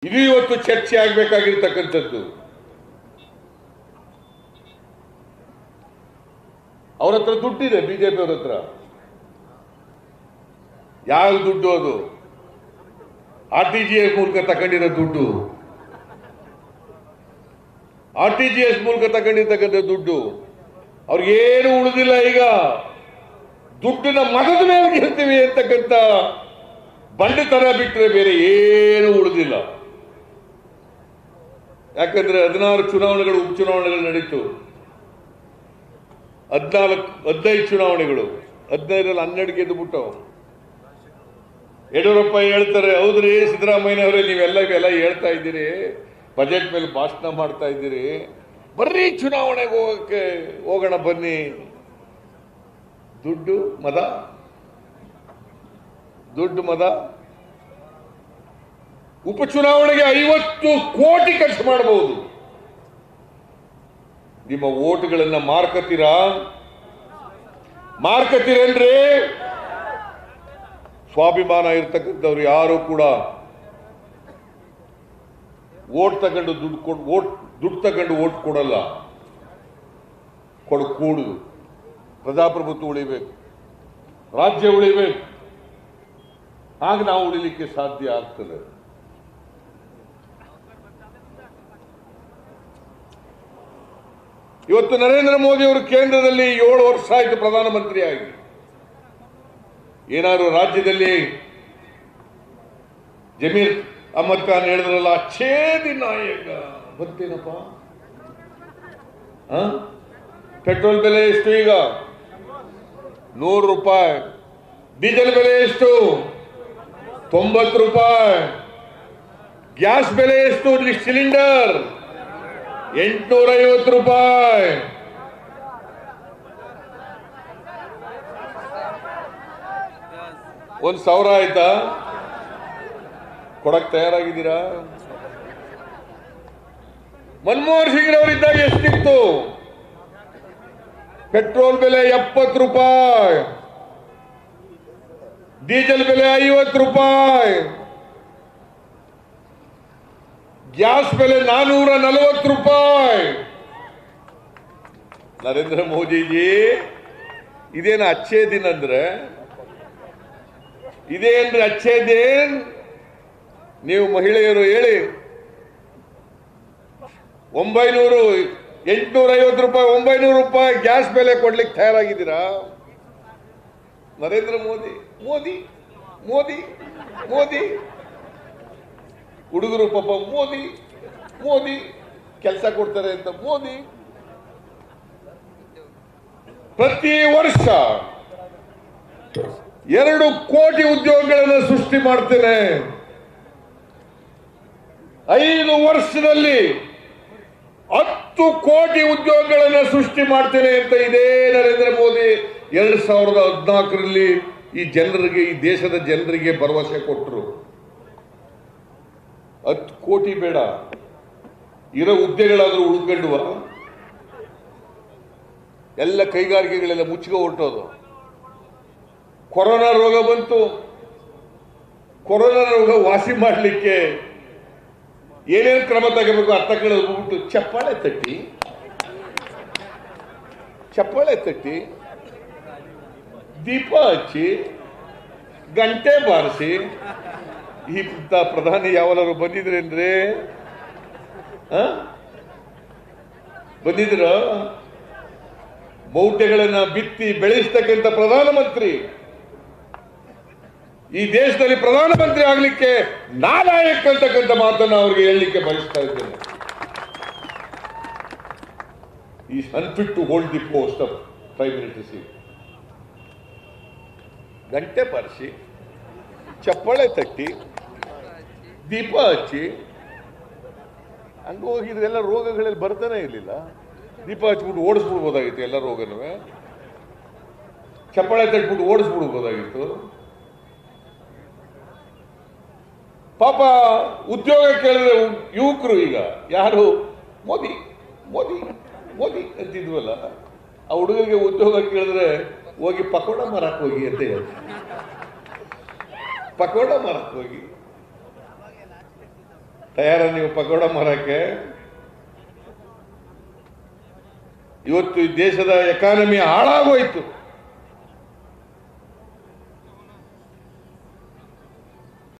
ಇದು ಇವತ್ತು ಚರ್ಚೆ ಆಗಬೇಕಾಗಿರ್ತಕ್ಕಂಥದ್ದು. ಅವ್ರ ಹತ್ರ ದುಡ್ಡಿದೆ, ಬಿಜೆಪಿ ಅವ್ರ ಹತ್ರ. ಯಾವ ದುಡ್ಡು ಅದು? RTGS ಮೂಲಕ ತಗೊಂಡಿರೋ ದುಡ್ಡು, RTGS ಮೂಲಕ ತಗೊಂಡಿರ್ತಕ್ಕಂಥ ದುಡ್ಡು. ಅವ್ರಿಗೇನು ಉಳಿದಿಲ್ಲ. ಈಗ ದುಡ್ಡಿನ ಮತದ ಮೇಲೆ ಗೆಲ್ತೀವಿ ಅಂತಕ್ಕಂಥ ಬಂಡತನ ಬಿಟ್ಟರೆ ಬೇರೆ ಏನು ಉಳಿದಿಲ್ಲ. ಯಾಕಂದ್ರೆ 16 ಚುನಾವಣೆಗಳು, ಉಪಚುನಾವಣೆಗಳು ನಡೀತು. 15 ಚುನಾವಣೆಗಳು, 15ರಲ್ಲಿ 12 ಗೆದ್ದು ಬಿಟ್ಟು. ಯಡಿಯೂರಪ್ಪ ಹೇಳ್ತಾರೆ, ಹೌದ್ರಿ ಸಿದ್ದರಾಮಯ್ಯ ಅವರೇ, ನೀವೆಲ್ಲ ಹೇಳ್ತಾ ಇದ್ದೀರಿ, ಬಜೆಟ್ ಮೇಲೆ ಭಾಷಣ ಮಾಡ್ತಾ ಇದ್ದೀರಿ, ಬರ್ರಿ ಚುನಾವಣೆಗೆ ಹೋಗೋಣ ಬನ್ನಿ. ದುಡ್ಡು ಮದ, ದುಡ್ಡು ಮದ. ಉಪಚುನಾವಣೆಗೆ 50 ಕೋಟಿ ಖರ್ಚು ಮಾಡಬಹುದು. ನಿಮ್ಮ ಓಟ್ಗಳನ್ನ ಮಾರ್ಕತ್ತೀರೇನ್ರಿ? ಸ್ವಾಭಿಮಾನ ಇರ್ತಕ್ಕಂಥವ್ರು ಯಾರು ಕೂಡ ಓಟ್ ತಗೊಂಡು ದುಡ್ಡು ತಗೊಂಡು ಓಟ್ ಕೊಡಲ್ಲ. ಕೂಡುದು. ಪ್ರಜಾಪ್ರಭುತ್ವ ಉಳಿಬೇಕು, ರಾಜ್ಯ ಉಳಿಬೇಕು. ಆಗ ನಾವು ಉಳಿಲಿಕ್ಕೆ ಸಾಧ್ಯ ಆಗ್ತದೆ. ಇವತ್ತು ನರೇಂದ್ರ ಮೋದಿ ಅವರು ಕೇಂದ್ರದಲ್ಲಿ 7 ವರ್ಷ ಆಯಿತು ಪ್ರಧಾನಮಂತ್ರಿ ಆಗಿ. ಏನಾದ್ರು ರಾಜ್ಯದಲ್ಲಿ ಜಮೀರ್ ಅಹಮದ್ ಖಾನ್ ಹೇಳಿದ್ರಲ್ಲ, ಛೇದಿ ನಾಯಕ ಗೊತ್ತೇನಪ್ಪ? ಪೆಟ್ರೋಲ್ ಬೆಲೆ ಎಷ್ಟು ಈಗ? 100 ರೂಪಾಯಿ. ಡೀಸೆಲ್ ಬೆಲೆ ಎಷ್ಟು? 90 ರೂಪಾಯಿ. ಗ್ಯಾಸ್ ಬೆಲೆ ಎಷ್ಟು? ಸಿಲಿಂಡರ್ 850 ರೂಪಾಯಿ. $1,000 ಆಯ್ತಾ? ಕೊಡಕ್ ತಯಾರಾಗಿದ್ದೀರಾ? ಮನಮೋಹನ್ ಸಿಂಗ್ ಅವರಿದ್ದಾಗ ಎಷ್ಟಿತ್ತು? ಪೆಟ್ರೋಲ್ ಬೆಲೆ 70 ರೂಪಾಯಿ, ಡೀಸೆಲ್ ಬೆಲೆ 50 ರೂಪಾಯಿ, ಗ್ಯಾಸ್ ಬೆಲೆ 440 ರೂಪಾಯಿ. ನರೇಂದ್ರ ಮೋದಿಜಿ ಇದೇನು ಅಚ್ಚೇ ದಿನ ಅಂದ್ರೆ? ಇದೇನ್ರಿ ಅಚ್ಚೇ ದಿನ್? ನೀವು ಮಹಿಳೆಯರು ಹೇಳಿ, 850 ರೂಪಾಯಿ, 900 ರೂಪಾಯಿ ಗ್ಯಾಸ್ ಬೆಲೆ ಕೊಡ್ಲಿಕ್ಕೆ ತಯಾರಾಗಿದ್ದೀರಾ? ನರೇಂದ್ರ ಮೋದಿ ಮೋದಿ ಮೋದಿ ಮೋದಿ. ಹುಡುಗರು ಪಾಪ ಮೋದಿ ಮೋದಿ, ಕೆಲಸ ಕೊಡ್ತಾರೆ ಅಂತ ಮೋದಿ. ಪ್ರತಿ ವರ್ಷ 2 ಕೋಟಿ ಉದ್ಯೋಗಗಳನ್ನು ಸೃಷ್ಟಿ ಮಾಡ್ತೇನೆ. 5 ವರ್ಷದಲ್ಲಿ 10 ಕೋಟಿ ಉದ್ಯೋಗಗಳನ್ನು ಸೃಷ್ಟಿ ಮಾಡ್ತೇನೆ ಅಂತ ಇದೇ ನರೇಂದ್ರ ಮೋದಿ 2014ರಲ್ಲಿ ಈ ಜನರಿಗೆ, ಈ ದೇಶದ ಜನರಿಗೆ ಭರವಸೆ ಕೊಟ್ಟರು. 10 ಕೋಟಿ ಬೇಡ, ಇರೋ ಹುದ್ದೆಗಳಾದ್ರೂ ಉಳ್ಕೊಂಡುವ. ಎಲ್ಲ ಕೈಗಾರಿಕೆಗಳೆಲ್ಲ ಮುಚ್ಚಿಗೆ ಹೊರಟೋದು. ಕೊರೋನಾ ರೋಗ ಬಂತು. ಕೊರೋನಾ ರೋಗ ವಾಸಿ ಮಾಡಲಿಕ್ಕೆ ಏನೇನು ಕ್ರಮ ತಗೋಬೇಕು ಅರ್ಥ ಕೇಳೋದ್ಬಿಟ್ಟು ಚಪ್ಪಾಳೆ ತಟ್ಟಿ, ದೀಪ ಹಚ್ಚಿ, ಗಂಟೆ ಬಾರಿಸಿ. ಈ ಪ್ರಧಾನಿ ಯಾವನಾರು ಬಂದಿದ್ರೇನ್ರಿ? ಬಂದಿದ್ರ? ಮೌಢ್ಯಗಳನ್ನ ಬಿತ್ತಿ ಬೆಳೆಸ್ತಕ್ಕಂಥ ಪ್ರಧಾನಮಂತ್ರಿ. ಈ ದೇಶದಲ್ಲಿ ಪ್ರಧಾನಮಂತ್ರಿ ಆಗ್ಲಿಕ್ಕೆ ನಾಲಾಯಕ್ ಅಂತಕ್ಕಂಥ ಮಾತನ್ನು ಅವ್ರಿಗೆ ಹೇಳಲಿಕ್ಕೆ ಬಯಸ್ತಾ ಇದ್ದೇನೆ. Is unfit to hold the post of prime minister seat. ಗಂಟೆ ಬಾರಿಸಿ, ಚಪ್ಪಾಳೆ ತಟ್ಟಿ, ದೀಪ ಹಚ್ಚಿ, ಹಂಗ ಹೋಗಿದ್ರೆಲ್ಲ ರೋಗಗಳಲ್ಲಿ ಬರ್ತಾನೆ ಇರಲಿಲ್ಲ. ದೀಪ ಹಚ್ಬಿಟ್ಟು ಓಡಿಸ್ಬಿಡ್ಬೋದಾಗಿತ್ತು ಎಲ್ಲ ರೋಗನೂ. ಚಪ್ಪಾಳೆ ತಟ್ಬಿಟ್ಟು ಓಡಿಸ್ಬಿಡ್ಬೋದಾಗಿತ್ತು. ಪಾಪ ಉದ್ಯೋಗ ಕೇಳಿದ್ರೆ ಯುವಕರು ಈಗ ಯಾರು ಮೋದಿ ಮೋದಿ ಮೋದಿ ಅಂತಿದ್ವಲ್ಲ, ಆ ಹುಡುಗರಿಗೆ ಉದ್ಯೋಗ ಕೇಳಿದ್ರೆ ಹೋಗಿ ಪಕೋಡ ಮಾರಕ್ ಹೋಗಿ ಅಂತ ಹೇಳ್ತಾರೆ. ಪಕೋಡ ಮಾರಕ್ ಹೋಗಿ ತಯಾರ ನೀವು ಪಕೋಡ ಮಾರಕ್ಕೆ? ಇವತ್ತು ಈ ದೇಶದ ಎಕಾನಮಿ ಹಾಳಾಗೋಯ್ತು.